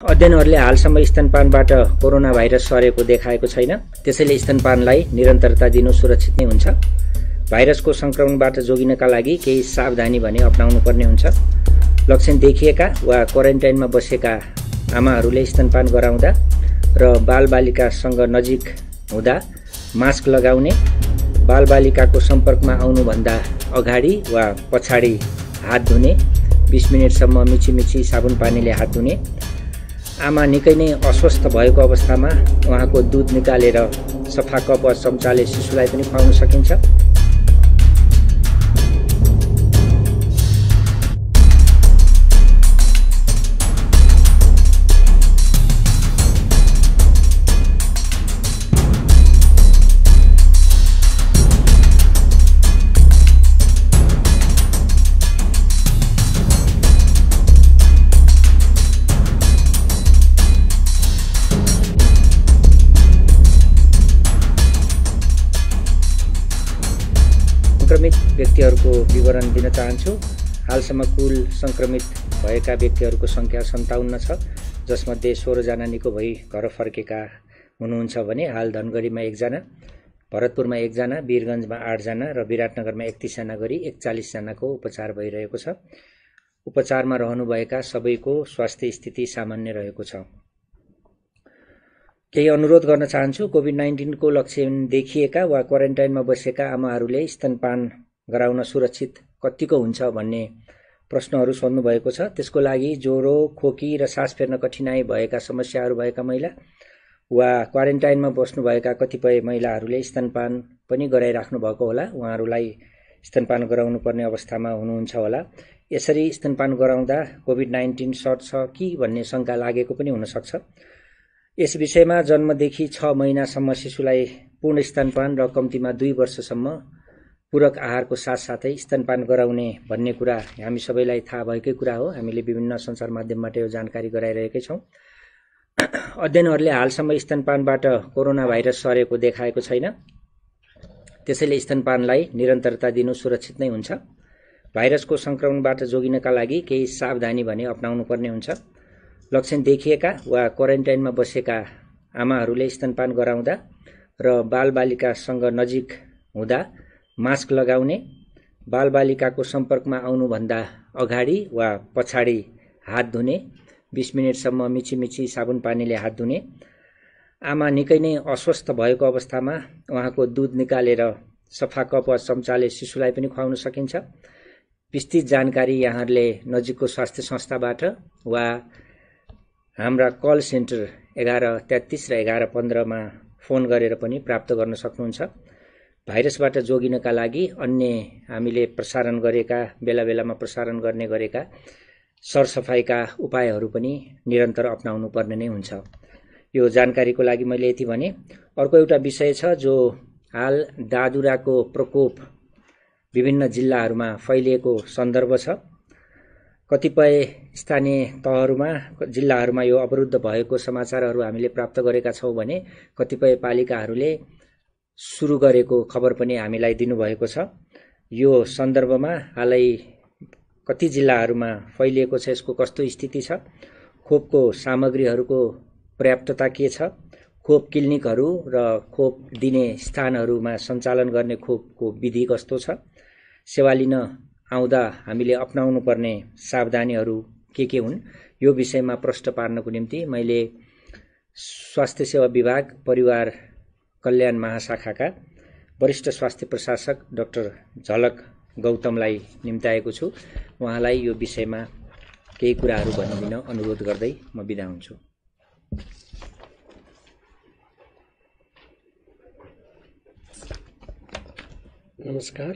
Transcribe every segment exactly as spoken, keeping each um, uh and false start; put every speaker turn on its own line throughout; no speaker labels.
अध्ययनहरूले हालसम्म स्तनपानबाट corona virus सरेको देखाएको छैन। त्यसैले स्तनपानलाई निरन्तरता दिनु सुरक्षित नै हुन्छ। भाइरसको संक्रमणबाट जोगिनका लागि केही सावधानी भने अपनाउनु पर्ने हुन्छ। लक्षण देखिएका वा क्वारेन्टाइनमा बसेका आमाहरूले स्तनपान गराउँदा र बालबालिकासँग नजिक हुँदा मास्क लगाउने, बालबालिकाको सम्पर्कमा आउनुभन्दा अगाडि वा पछाडि हात धुने, बीस मिनटसम्म मिचीमिची साबुन पानीले हात धुने, आमा निकै नै अस्वस्थ भएको अवस्थामा उहाँको दुध निकालेर सफा कप वा चम्चाले शिशुलाई पनि खुवाउन सकिन्छ। संक्रमित व्यक्तिहरूको विवरण दिन चाहन्छु। हालसम्म कुल संक्रमित भएका व्यक्तिहरूको संख्या सन्ताउन्न छ, जसमध्ये सोह्र जना निको भई घर फर्केका हुनुहुन्छ भने हाल धनगढीमा एकजना, भरतपुरमा एकजना, वीरगञ्जमा आठजना र विराटनगरमा एकतीस जना गरी एकचालिस जनाको उपचार भइरहेको छ। उपचारमा रहनुभएका सबैको स्वास्थ्य स्थिति सामान्य रहेको छ। केही अनुरोध गर्न चाहन्छु। कोभिड नाइन्टीन को लक्षण देखिएका वा क्वारेन्टाइनमा बसेका आमाहरूले स्तनपान गराउन सुरक्षित कतिको हुन्छ भन्ने प्रश्नहरू सोध्नु भएको छ। त्यसको लागि ज्वरो, खोकी र सास फेर्न कठिनाई भएका समस्याहरू भएका महिला वा क्वारेन्टाइनमा बस्नुभएका कतिपय महिलाहरूले स्तनपान पनि गराइराख्नु भएको होला। उहाँहरूलाई स्तनपान गराउनु पर्ने अवस्थामा हुनुहुन्छ होला। यसरी स्तनपान गराउँदा कोभिड नाइन्टीन सर्छ कि भन्ने शंका लागेको पनि हुन सक्छ। यस विषयमा जन्मदेखि छ महिनासम्म शिशुलाई पूर्ण स्तनपान र कम्तीमा दुई वर्षसम्म पूरक आहारको साथसाथै स्तनपान गराउने भन्ने कुरा हामी सबैलाई थाहा भएकै कुरा हो। हामीले विभिन्न सञ्चार माध्यमबाट यो जानकारी गराइरहेकै छौँ। अध्ययनहरूले हालसम्म स्तनपानबाट कोरोना भाइरस सरेको देखाएको छैन। त्यसैले स्तनपानलाई निरन्तरता दिनु सुरक्षित नै हुन्छ। भाइरसको संक्रमणबाट जोगिनका लागि केही सावधानी भने अपनाउनु पर्ने हुन्छ। लक्षण देखिएका वा क्वारेन्टाइनमा बसेका आमाहरूले स्तनपान गराउँदा र बालबालिकासँग नजिक हुँदा मास्क लगाउने, बालबालिकाको सम्पर्कमा आउनुभन्दा अगाडि वा पछाडि हात धुने, बीस मिनटसम्म मिचीमिची साबुन पानीले हात धुने, आमा निकै नै अस्वस्थ भएको अवस्थामा उहाँको दुध निकालेर सफा कप वा चम्चाले शिशुलाई पनि खुवाउन सकिन्छ। विस्तृत जानकारी यहाँहरूले नजिकको स्वास्थ्य संस्थाबाट वा हाम्रा कल सेन्टर एघार तेत्तीस र एघार पन्ध्रमा फोन गरेर पनि प्राप्त गर्न सक्नुहुन्छ। भाइरसबाट जोगिनका लागि अन्य हामीले प्रसारण गरेका बेला बेलामा प्रसारण गर्ने गरेका सरसफाइका उपायहरू पनि निरन्तर अपनाउनु पर्ने नै हुन्छ। यो जानकारीको लागि मैले यति भने। अर्को एउटा विषय छ जो हाल दादुराको प्रकोप विभिन्न जिल्लाहरूमा फैलिएको सन्दर्भ छ। कतिपय स्थानीय तहहरूमा, जिल्लाहरूमा यो अवरुद्ध भएको समाचारहरू हामीले प्राप्त गरेका छौँ भने कतिपय पालिकाहरूले सुरु गरेको खबर पनि हामीलाई दिनुभएको छ। यो सन्दर्भमा हालै कति जिल्लाहरूमा फैलिएको छ, यसको कस्तो स्थिति छ, खोपको सामग्रीहरूको पर्याप्तता के छ, खोप क्लिनिकहरू र खोप दिने स्थानहरूमा सञ्चालन गर्ने खोपको विधि कस्तो छ, सेवा लिन आउँदा हामीले अपनाउनु पर्ने सावधानीहरू के के हुन्, यो विषयमा प्रश्न पार्नको निम्ति मैले स्वास्थ्य सेवा विभाग परिवार कल्याण महाशाखाका वरिष्ठ स्वास्थ्य प्रशासक डाक्टर झलक गौतमलाई निम्ताएको छु। उहाँलाई यो विषयमा केही कुराहरू भनिदिन अनुरोध गर्दै म बिदा हुन्छु।
नमस्कार।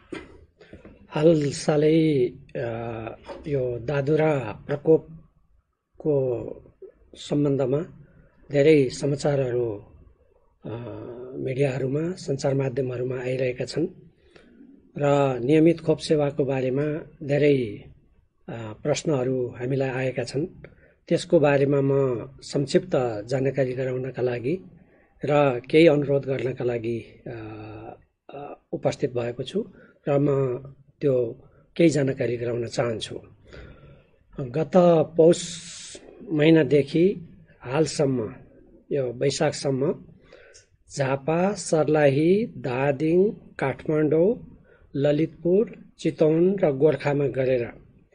हालसालै यो दादुरा प्रकोपको सम्बन्धमा धेरै समाचारहरू मिडियाहरूमा, सञ्चार माध्यमहरूमा आइरहेका छन् र नियमित खोप सेवाको बारेमा धेरै प्रश्नहरू हामीलाई आएका छन्। त्यसको बारेमा म संक्षिप्त जानकारी गराउनका लागि र केही अनुरोध गर्नका लागि उपस्थित भएको छु र म त्यो केही जानकारी गराउन चाहन्छु। गत पौष महिनादेखि हालसम्म यो वैशाखसम्म झापा, सर्लाही, धादिङ, काठमाडौँ, ललितपुर, चितवन र गोर्खामा गरेर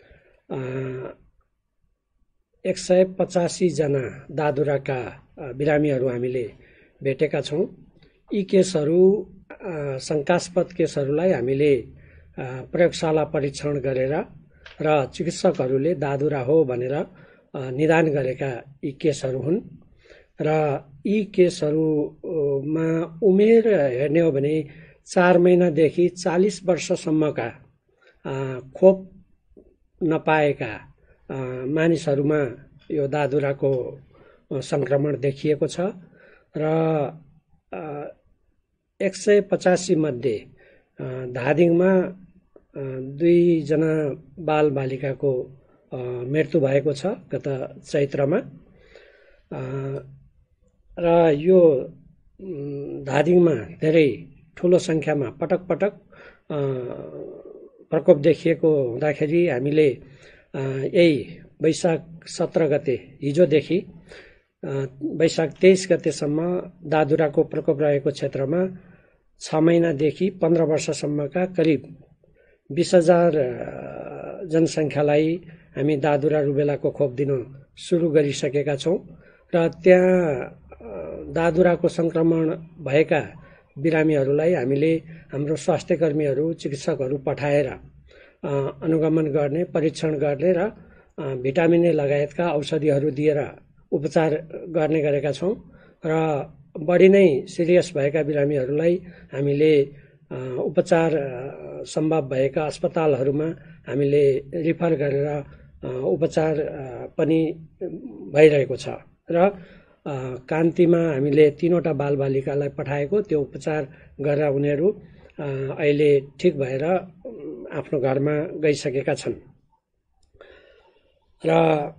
एक सय पचासी जना दादुराका बिरामीहरू हामीले भेटेका छौँ। यी केसहरू शङ्कास्पद केसहरूलाई हामीले प्रयोगशाला परीक्षण गरेर र चिकित्सकहरूले दादुरा हो भनेर निदान गरेका यी केसहरू हुन् र यी केसहरूमा उमेर हेर्ने हो भने चार महिनादेखि चालिस वर्षसम्मका खोप नपाएका मानिसहरूमा यो दादुराको सङ्क्रमण देखिएको छ र एक सय पचासी मध्ये धादिङमा दुईजना बालबालिकाको मृत्यु भएको छ गत चैत्रमा र यो धादिङमा धेरै ठुलो सङ्ख्यामा पटक पटक प्रकोप देखिएको हुँदाखेरि हामीले यही वैशाख सत्र गते हिजोदेखि वैशाख तेइस गतेसम्म दादुराको प्रकोप रहेको क्षेत्रमा छ महिनादेखि पन्ध्र वर्षसम्मका करिब बिस हजार जनसङ्ख्यालाई हामी दादुरा रुबेलाको खोप दिन सुरु गरिसकेका छौँ र त्यहाँ दादुराको सङ्क्रमण भएका बिरामीहरूलाई हामीले हाम्रो स्वास्थ्य कर्मीहरू चिकित्सकहरू पठाएर अनुगमन गर्ने, परीक्षण गर्ने र भिटामिन ए लगायतका औषधिहरू दिएर उपचार गर्ने गरेका छौँ र बढी नै सिरियस भएका बिरामीहरूलाई हामीले उपचार सम्भव भएका अस्पतालहरूमा हामीले रिफर गरेर उपचार पनि भइरहेको छ र कान्तिमा हामीले तीनवटा बालबालिकालाई पठाएको त्यो उपचार गरेर उनीहरू अहिले ठिक भएर आफ्नो घरमा गइसकेका छन् र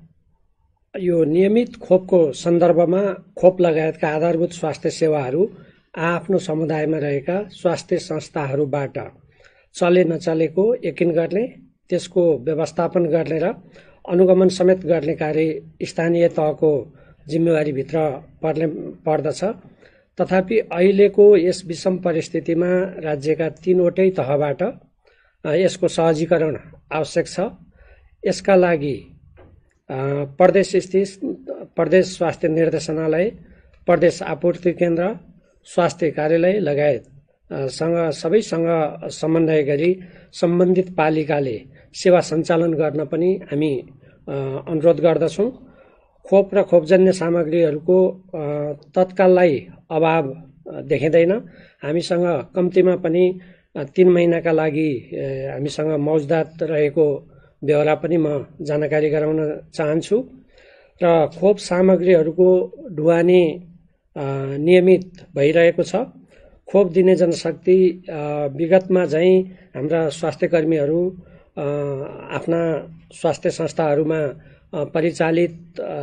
यो नियमित खोपको सन्दर्भमा खोप लगायतका आधारभूत स्वास्थ्य सेवाहरू आफ्नो समुदायमा रहेका स्वास्थ्य संस्थाहरूबाट चले नचलेको यकिन गर्ने, त्यसको व्यवस्थापन गर्ने र अनुगमन समेत गर्ने कार्य स्थानीय तहको जिम्मेवारीभित्र पर्ने पर्दछ। तथापि अहिलेको यस विषम परिस्थितिमा राज्यका तीनवटै तहबाट यसको सहजीकरण आवश्यक छ। यसका लागि प्रदेश स्थित प्रदेश स्वास्थ्य निर्देशनालय, प्रदेश आपूर्ति केन्द्र, स्वास्थ्य कार्यालय लगायत सँग सबैसँग समन्वय गरी सम्बन्धित पालिकाले सेवा सञ्चालन गर्न पनि हामी अनुरोध गर्दछौँ। खोप र खोपजन्य सामग्रीहरूको तत्काललाई अभाव देखिँदैन। हामीसँग कम्तीमा पनि तीन महिनाका लागि हामीसँग मौजदात रहेको ब्यौरा पनि म जानकारी गराउन चाहन्छु र खोप सामग्रीहरूको ढुवानी नियमित भइरहेको छ। खोप दिने जनशक्ति विगतमा झैँ हाम्रा स्वास्थ्य कर्मीहरू आफ्ना स्वास्थ्य संस्थाहरूमा परिचालित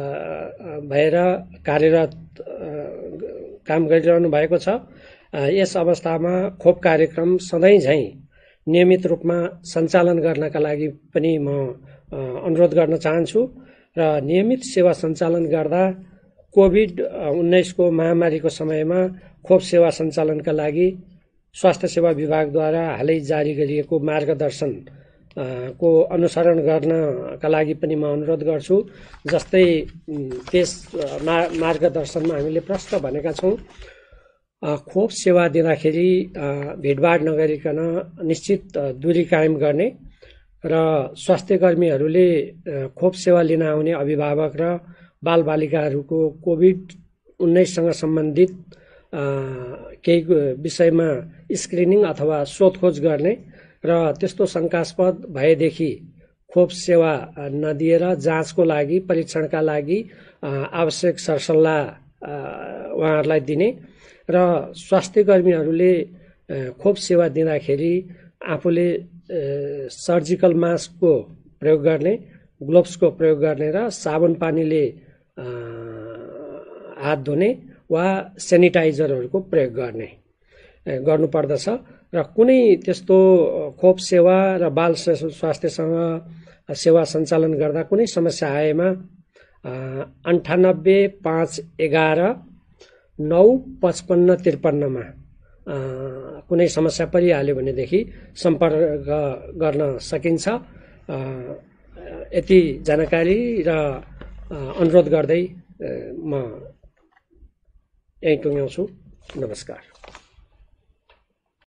भएर कार्यरत काम गरिरहनु भएको छ। यस अवस्थामा खोप कार्यक्रम सधैँ झैँ नियमित रूपमा सञ्चालन गर्नका लागि पनि म अनुरोध गर्न चाहन्छु र नियमित सेवा सञ्चालन गर्दा कोभिड उन्नाइसको महामारीको समयमा खोप सेवा सञ्चालनका लागि स्वास्थ्य सेवा विभागद्वारा हालै जारी गरिएको मार्गदर्शन को अनुसरण गर्नका लागि पनि म अनुरोध गर्छु। जस्तै त्यस मार्गदर्शनमा हामीले प्रष्ट भनेका छौँ, खोप सेवा दिँदाखेरि भिडभाड नगरिकन निश्चित दूरी कायम गर्ने र स्वास्थ्य कर्मीहरूले खोप सेवा लिन आउने अभिभावक र बालबालिकाहरूको कोभिड उन्नाइससँग सम्बन्धित केही विषयमा स्क्रिनिङ अथवा सोधखोज गर्ने र त्यस्तो शङ्कास्पद भएदेखि खोप सेवा नदिएर जाँचको लागि, परीक्षणका लागि आवश्यक सरसल्लाह उहाँहरूलाई दिने र स्वास्थ्य कर्मीहरूले खोप सेवा दिँदाखेरि आफूले सर्जिकल मास्कको प्रयोग गर्ने, ग्लोभ्सको प्रयोग गर्ने र साबुन पानीले हात धुने वा सेनिटाइजरहरूको प्रयोग गर्ने गर्नुपर्दछ र कुनै त्यस्तो खोप सेवा र बाल स्वास्थ्यसँग सेवा सञ्चालन गर्दा कुनै समस्या आएमा अन्ठानब्बे पाँच एघार नौ पचपन्न त्रिपन्नमा कुनै समस्या परिहाल्यो भनेदेखि सम्पर्क गर्न सकिन्छ। यति जानकारी र अनुरोध गर्दै म यहीँ टुङ्ग्याउँछु। नमस्कार।